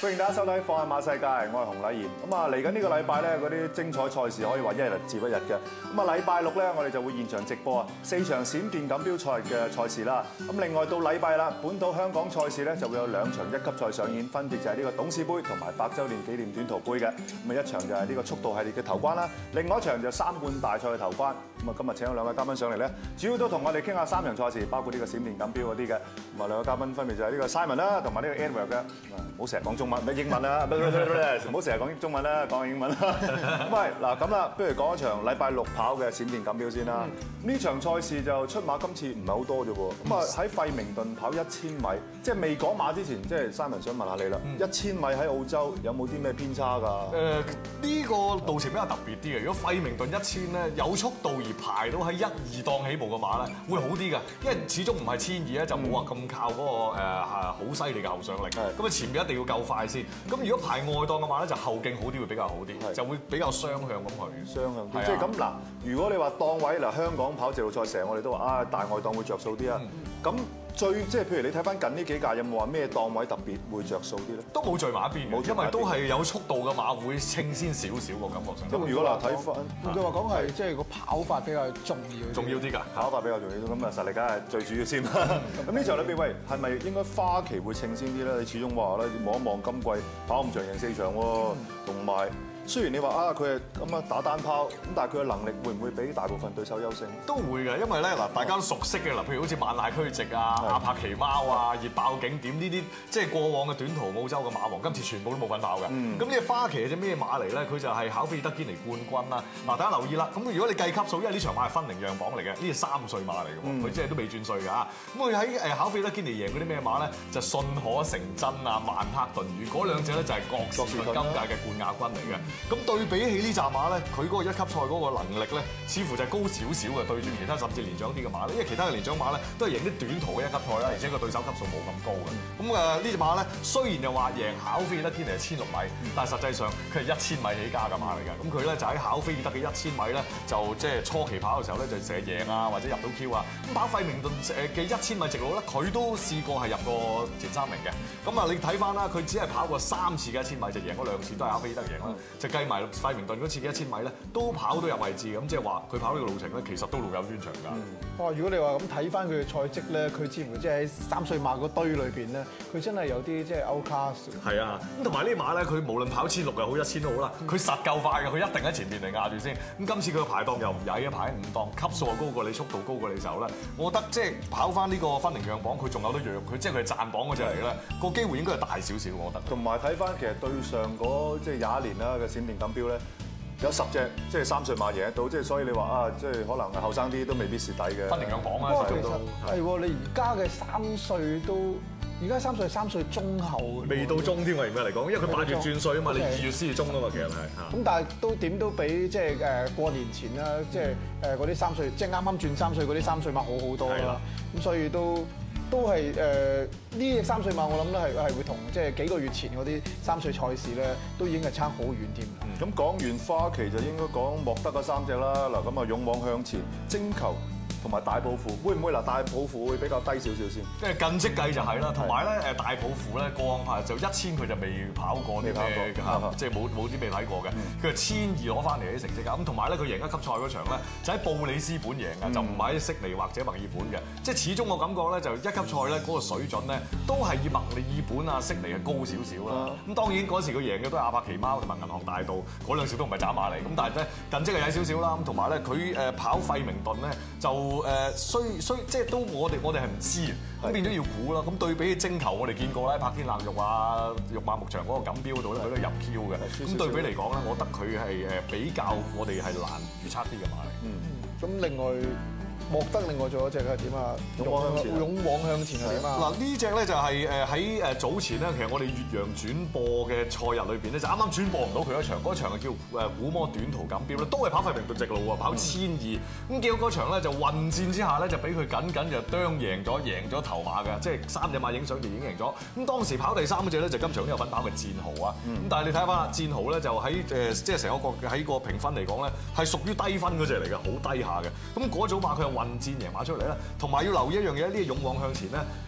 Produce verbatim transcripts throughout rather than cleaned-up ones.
歡迎大家收睇《放眼馬世界》，我係洪禮賢。咁啊，嚟緊呢個禮拜咧，嗰啲精彩賽事可以話一日接一日嘅。咁啊，禮拜六咧，我哋就會現場直播啊四場閃電錦標賽嘅賽事啦。咁另外到禮拜啦，本土香港賽事咧就會有兩場一級賽上演，分別就係呢個董事杯同埋百週年紀念短途杯嘅。咁啊，一場就係呢個速度系列嘅頭關啦，另外一場就係三冠大賽嘅頭關。咁啊，今日請咗兩位嘉賓上嚟咧，主要都同我哋傾下三場賽事，包括呢個閃電錦標嗰啲嘅。咁啊，兩位嘉賓分別就係呢個 Simon 啦，同埋呢個 Edward 嘅。唔好成日講中文，唔係英文啦，唔好成日講中文啦，講英文啦。咁係嗱咁啦，不如講一場禮拜六跑嘅閃電錦標先啦。呢場賽事就出馬今次唔係好多啫喎。咁啊喺費明頓跑一千米，即係未講馬之前，即係 Simon 想問下你啦。一千米喺澳洲有冇啲咩偏差㗎？ 誒呢個路程比較特別啲嘅。如果費明頓一千咧有速度而排到喺一二檔起步嘅馬咧，會好啲嘅，因為始終唔係千二咧，就冇話咁靠嗰個誒好犀利嘅後上力。咁啊前面一定要夠快先。咁如果排外檔嘅馬咧，就後勁好啲會比較好啲，就會比較雙向咁去。 雙向啲，即係咁嗱。如果你話檔位嗱，香港跑直路賽成日我哋都話啊大外檔會着數啲啊。咁最即係譬如你睇翻近呢幾屆有冇話咩檔位特別會着數啲咧？都冇聚埋一邊嘅，因為都係有速度嘅馬會清先少少個感覺上。 咁如果嗱睇翻， 換句話講係即係個跑法比較重要， 重要啲㗎， 跑法比較重要。咁啊實力梗係最主要先。咁呢場裏邊喂係咪應該花旗會稱先啲咧？你始終話咧望一望今季跑咁長贏四場喎，同埋。雖然你話啊，佢係咁啊打單拋，咁但係佢嘅能力會唔會比大部分對手優勝？ 都會嘅，因為咧嗱，大家都熟悉嘅嗱，譬如好似萬籟俱寂啊、阿帕奇貓啊、熱爆景點呢啲，即係過往嘅短途澳洲嘅馬王，今次全部都冇份跑嘅。咁呢個花旗係隻咩馬嚟咧？佢就係考菲爾德堅尼冠軍啦。嗱，大家留意啦。咁如果你計級數，因為呢場馬係分齡讓榜嚟嘅，呢係三歲馬嚟嘅喎，佢即係都未轉歲㗎。咁佢喺誒考菲爾德堅尼贏嗰啲咩馬咧？就信可成真啊、曼克頓語嗰兩隻咧就係各自今屆嘅冠亞軍嚟嘅。咁對比起呢紮馬咧，佢嗰個一級賽嗰個能力咧，似乎就係高少少嘅，對住其他甚至年長啲嘅馬咧。因為其他嘅年長馬咧都係贏啲短途嘅一級賽啦，而且個對手級數冇咁高嘅。咁誒呢隻馬咧，雖然又話贏考菲爾德堅尼係千六米，但係實際上佢係一千米起家嘅馬嚟嘅。咁佢咧就喺考菲爾德嘅一千米咧，就即係初期跑嘅時候咧，就成日贏啊，或者入到 Q 啊。咁跑費明頓誒嘅一千米直路咧，佢都試過係入過前三名嘅。咁啊，你睇翻啦，佢只係跑過三次嘅一千米，就贏嗰兩次都係考菲爾德贏啦，就計埋。費明頓嗰次嘅一千米咧，都跑到入位置咁，即係話佢跑呢個路程咧，其實都路有專長㗎。 哇！如果你話咁睇翻佢嘅賽績咧，佢似乎即係喺三歲馬嗰堆裏邊咧，佢真係有啲即係 outclass。係啊，咁同埋呢馬咧，佢無論跑千六又好，一千都好啦，佢實夠快嘅，佢一定喺前面嚟壓住先。咁今次佢個排檔又唔曳啊，排喺五檔，級數又高過你，速度高過你時候咧，我覺得即係跑翻呢個分齡讓榜，佢仲有得讓，佢即係佢係賺榜嗰隻嚟咧，個機會應該係大少少，我覺得。 同埋睇翻其實對上嗰即係廿一年啦嘅閃電錦標咧。有十隻即係三歲馬贏得到，即係所以你話啊，即係可能後生啲都未必蝕底嘅。 分齡讓榜啊， 不過其實係喎，你而家嘅三歲都，而家三歲三歲中後， 未到中添喎，而家嚟講，因為佢八月轉歲啊嘛，你二月先至中啊嘛，其實係嚇。 咁但係都點都比即係誒過年前啦，即係誒嗰啲三歲，即係啱啱轉三歲嗰啲三歲馬好好多啦。咁所以都。都係誒呢隻三歲馬，我諗咧係係會同即係幾個月前嗰啲三歲賽事咧，都已經係差好遠添。 咁講完花旗就應該講莫德嗰三隻啦。嗱咁啊，勇往向前、征球同埋大抱負，會唔會嗱大抱負會比較低少少先？ 即係近績計就係啦，同埋咧誒大抱負咧過往排就一千佢就未跑過啲咩嘅嚇，即係冇冇啲未睇過嘅。佢係千二攞翻嚟啲成績㗎。咁同埋咧佢贏一級賽嗰場咧就喺布里斯本贏㗎，就唔係喺悉尼或者墨爾本嘅。即係始終我感覺咧就一級賽咧嗰個水準咧都係以墨爾本啊悉尼係高少少啦。咁當然嗰時佢贏嘅都係阿帕奇貓同埋銀行大道嗰兩隻都唔係渣馬嚟。咁但係咧近績係曳少少啦。咁同埋咧佢誒跑費明頓咧就。誒衰衰即係都我哋我哋係唔知嘅，咁變咗要估啦。咁對比起征球，我哋見過啦，柏天冷玉啊、玉馬牧場嗰個錦標嗰度咧，佢都入 Q 嘅。咁對比嚟講咧，我覺得佢係誒比較我哋係難預測啲嘅馬嚟。嗯， 咁另外。莫德另外仲有一隻係點啊？ 勇往向前， 勇往向前係點啊？ 嗱呢隻咧就係誒喺誒早前咧，其實我哋越洋轉播嘅賽日裏邊咧，就啱啱轉播唔到佢一場，嗰場係叫誒古摩短途錦標咧，都係跑費明頓直路喎，跑千二。咁結果嗰場咧就混戰之下咧，就俾佢緊緊就啄贏咗，贏咗頭馬嘅，即係三隻馬影相就已經贏咗。咁當時跑第三嗰隻咧就今場都有份跑嘅戰豪啊。咁但係你睇翻啦，戰豪咧就喺誒即係成個個喺個評分嚟講咧係屬於低分嗰隻嚟嘅，好低下嘅。咁嗰組馬佢又混戰贏馬出嚟咧，同埋要留意一樣嘢，呢個勇往向前咧，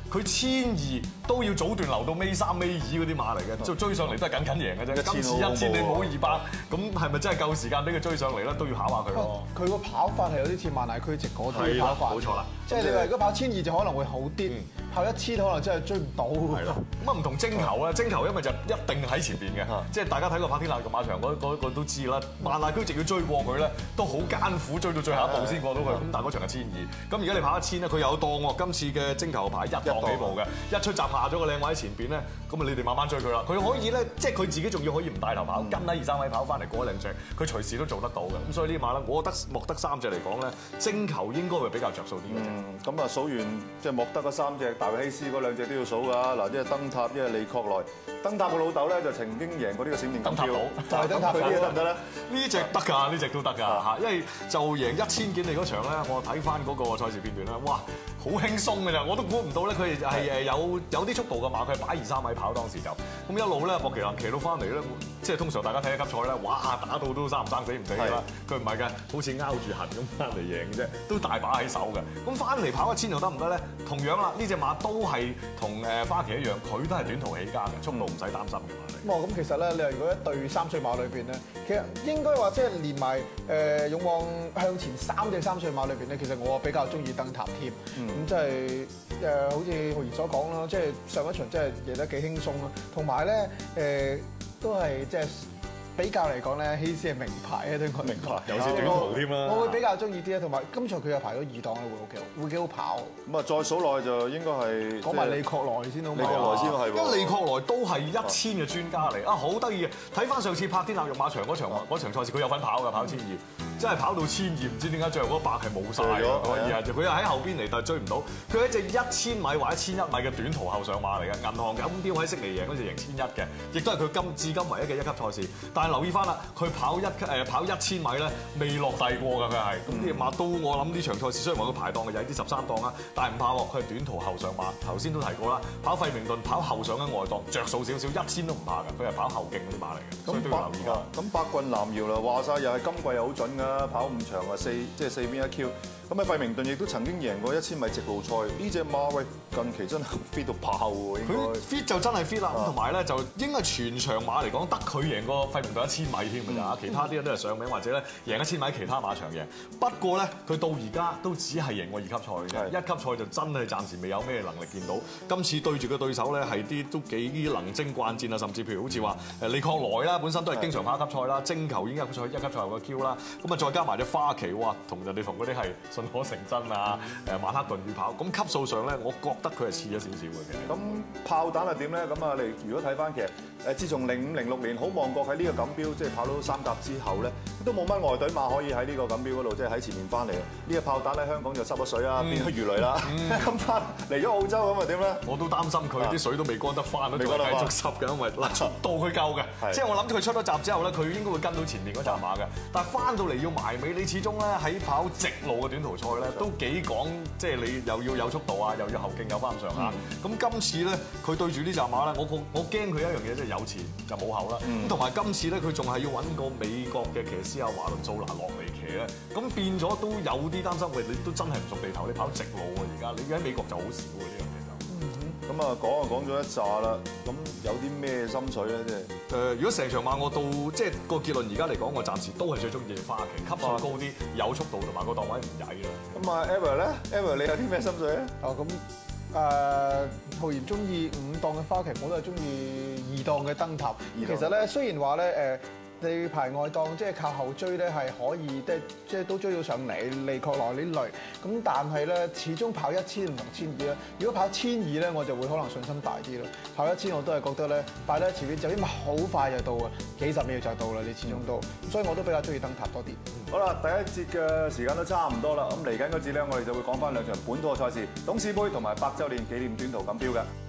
佢千二都要早段留到尾三尾二嗰啲馬嚟嘅，就追上嚟都係緊緊贏嘅啫。今次一千你冇二百，咁係咪真係夠時間俾佢追上嚟咧？都要考下佢咯。 佢個跑法係有啲似萬籟俱寂嗰啲跑法， 冇錯啦。 即係你話如果跑千二就可能會好啲，跑一千可能真係追唔到。 係啦，咁啊唔同精球咧，精球因為就一定喺前邊嘅，即係大家睇過柏天納個馬場嗰嗰個都知啦。萬籟俱寂要追過佢咧，都好艱苦，追到最後一步先過到佢。咁但係嗰場係千二，咁而家你跑一千咧，佢有檔喎。今次嘅精球牌一檔起步嘅，一出閘下咗個靚位喺前邊咧，咁啊你哋慢慢追佢啦。佢可以咧，即係佢自己仲要可以唔帶頭跑，跟喺二三位跑翻嚟過兩隻，佢隨時都做得到嘅。咁所以呢啲馬咧，我覺得莫德三隻嚟講咧，精球應該會比較着數啲嘅。 嗯，咁啊數完即係莫德嗰三隻，大衛希斯嗰兩隻都要數㗎。嗱，即係燈塔，一係利確萊。燈塔個老豆咧就曾經贏過呢個閃電錦標，就係燈塔佢啲得唔得咧？ 呢隻得㗎，呢隻都得㗎嚇，因為就贏一千幾里嗰場咧，我睇翻嗰個賽事片段咧，哇，好輕鬆㗎咋，我都估唔到咧，佢係誒有有啲速度嘅馬，佢係擺二三米跑當時就，咁一路咧莫奇蘭騎到翻嚟咧，即係通常大家睇一級賽咧，哇打到都生唔生死唔死㗎啦，佢唔係㗎，好似拗住痕咁翻嚟贏嘅啫，都大把喺手嘅。咁翻嚟跑一千又得唔得咧？同樣啦，呢隻馬都係同誒花旗一樣，佢都係短途起家嘅，速度唔使擔心嘅馬嚟。 咁咁其實咧，你話如果一對三歲馬裏邊咧，其實應該話即係連埋誒勇往向前三隻三歲馬裏邊咧，其實我比較中意燈塔添。咁即係誒，好似浩然所講啦，即係上一場真係贏得幾輕鬆啦。同埋咧誒，都係即係。比較嚟講咧，希斯係名牌啊，對我名牌，有時短途添啦。 我會比較中意啲啊，同埋今場佢又排咗二檔咧，會 O K，會幾好跑。 咁啊，再數落去就應該係講埋利確萊先好。 利確萊先係喎， 因為利確萊都係一千嘅專家嚟啊，好得意啊！睇翻上次柏天納育馬場嗰場嗰場賽事，佢有份跑㗎，跑千二，真係跑到千二，唔知點解最後嗰百係冇晒㗎，可以啊！佢又喺後邊嚟，但係追唔到。佢係一隻一千米或者千一米嘅短途後上馬嚟嘅，銀行錦標喺悉尼贏嗰隻贏千一嘅，亦都係佢今至今唯一嘅一級賽事。但係留意翻啦。佢跑一誒跑一千米咧，未落地過㗎佢係，咁啲馬都我諗呢場賽事雖然話佢排檔嘅有啲十三檔啦，但係唔怕喎，佢係短途後上馬，頭先都提過啦，跑費明頓跑後上嘅外檔，着數少少，一千都唔怕㗎，佢係跑後勁嗰啲馬嚟嘅，所以都要留意㗎。 咁百棍藍瑤啦，話晒又係今季又好準㗎，跑五場啊四即係四邊一 Q。咁啊費明頓亦都曾經贏過一千米直路賽，呢隻馬喂近期真係 fit 到爆喎，應該。 佢 fit 就真係 fit 啦，咁同埋咧就應該全場馬嚟講，得佢贏過費明頓一千米添㗎咋，其他啲都係上名或者咧贏一千米其他馬場贏。不過咧，佢到而家都只係贏過二級賽嘅，一級賽就真係暫時未有咩能力見到。今次對住嘅對手咧係啲都幾能征慣戰啊，甚至譬如好似話誒利確萊啦，本身都係經常跑一級賽啦，精球已經一級賽一級賽後嘅 Q 啦，咁啊再加埋隻花旗，哇，同人哋同嗰啲係信可成真啊！誒曼克頓與跑，咁級數上咧，我覺得佢係似咗少少嘅。其實咁炮彈係點咧？咁啊，你如果睇翻其實誒，自從零五零六年好望角喺呢個錦標即係跑到三甲之後咧，都冇乜外隊馬可以喺呢個錦標嗰度即係喺前面翻嚟。呢個炮彈喺香港就濕咗水啊，變咗魚雷啦。咁翻嚟咗澳洲咁啊點咧？ 我都擔心佢啲水都未乾得翻，都仲係繼續濕嘅，因為嗱速度佢夠嘅，即係我諗佢出咗閘之後咧，佢應該會跟到前面嗰紮馬嘅。但係翻到嚟要埋尾，你始終咧喺跑直路嘅短途賽咧，都幾講即係你又要有速度啊，又要後勁有翻咁上下。咁今次咧，佢對住呢紮馬咧，我我驚佢一樣嘢即係有前就冇後啦。咁同埋今次咧，佢仲係要揾個美國嘅騎師阿華倫素拿落嚟騎咧，咁變咗都有啲擔心。喂，你都真係唔熟地頭，你跑直路喎而家，你喺美國就好少喎呢樣嘢就。 咁啊講就講咗一紮啦，咁有啲咩心水咧？即係誒，如果成場馬我到即係個結論，而家嚟講，我暫時都係最中意花旗，級數高啲，有速度同埋個檔位唔曳啦。 咁啊 Ever 咧 ，Ever 你有啲咩心水咧？ 哦咁。誒，浩然中意五檔嘅花旗，我都係中意二檔嘅燈塔。其實咧，雖然話咧誒，你排外檔即係靠後追咧係可以，即係即係都追到上嚟，利確萊呢類。咁但係咧，始終跑一千唔同千二啦。如果跑千二咧，我就會可能信心大啲咯。跑一千我都係覺得咧，擺得前面就因為好快就到啊，幾十秒就到啦，你始終都。所以我都比較中意燈塔多啲。 好啦，第一節嘅時間都差唔多啦，咁嚟緊嗰節咧，我哋就會講翻兩場本土嘅賽事，董事杯同埋百週年紀念短途錦標嘅。